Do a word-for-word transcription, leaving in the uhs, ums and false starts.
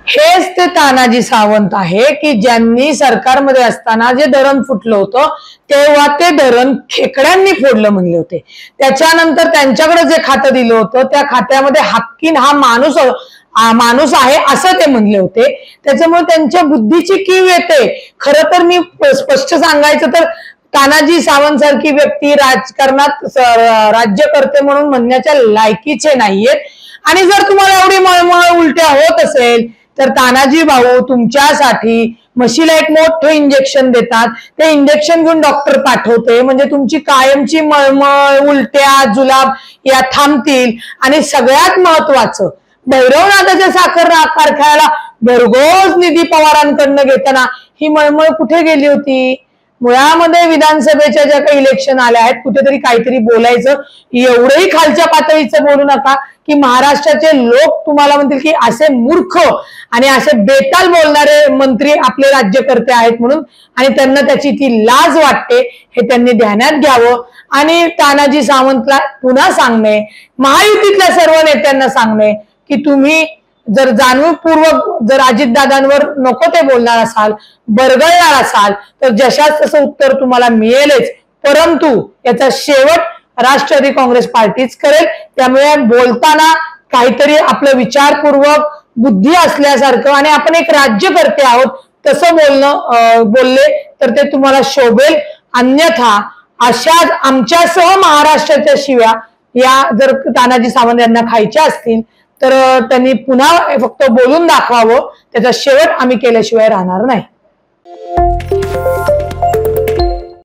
हेच ते तानाजी सावंत आहे की ज्यांनी सरकारमध्ये असताना जे धरण फुटलं होतं तेव्हा ते धरण खेकड्यांनी फोडलं म्हणले होते। त्याच्यानंतर त्यांच्याकडे जे खातं दिलं होतं त्या खात्यामध्ये हक्कीन हा माणूस माणूस आहे असं ते म्हणले होते। त्याच्यामुळे त्यांच्या बुद्धीची कीव येते। खरं तर मी स्पष्ट सांगायचं तर तानाजी सावंत सारखी व्यक्ती राजकारणात राज्यकर्ते म्हणून म्हणण्याच्या लायकीचे नाहीयेत। आणि जर तुम्हाला एवढी मळमळ उलट्या होत असेल तर तानाजी भाऊ तुमच्यासाठी म्हशीला एक मोठं इंजेक्शन देतात। ते इंजेक्शन घेऊन डॉक्टर पाठवते म्हणजे तुमची कायमची मळमळ उलट्या जुलाब या थांबतील। आणि सगळ्यात महत्वाचं भैरवनाथाच्या साखर कारखान्याला भरघोस निधी पवारांकडनं घेताना ही मळमळ कुठे गेली होती? मुळामध्ये विधानसभेच्या ज्या काही इलेक्शन आल्या आहेत कुठेतरी काहीतरी बोलायचं, एवढंही खालच्या पातळीचं बोलू नका की महाराष्ट्राचे लोक तुम्हाला म्हणतील की असे मूर्ख आणि असे बेताल बोलणारे मंत्री आपले राज्यकर्ते आहेत म्हणून, आणि त्यांना त्याची ती लाज वाटते हे त्यांनी ध्यानात घ्यावं। आणि तानाजी सावंतला पुन्हा सांगणे, महायुतीतल्या सर्व नेत्यांना सांगणे की तुम्ही जर जाणीवपूर्वक जर अजितदादांवर नको ते बोलणार असाल, बरगळणार असाल तर जशाच तसं उत्तर तुम्हाला मिळेलच, परंतु याचा शेवट राष्ट्रवादी काँग्रेस पार्टीच करेल। त्यामुळे बोलताना काहीतरी आपलं विचारपूर्वक बुद्धी असल्यासारखं आणि आपण एक राज्यकर्ते आहोत तसं बोलणं बोलले तर ते तुम्हाला शोभेल। अन्यथा अशाच आमच्यासह महाराष्ट्राच्या शिव्या या जर तानाजी सावंत यांना खायच्या असतील तर त्यांनी पुन्हा फक्त बोलून दाखवावं, त्याचा शेवट आम्ही केल्याशिवाय राहणार नाही।